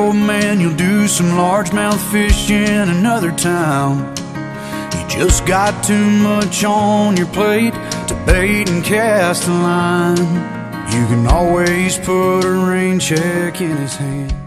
old man, you'll do some largemouth fishing another time. You just got too much on your plate to bait and cast a line. You can always put a rain check in his hand.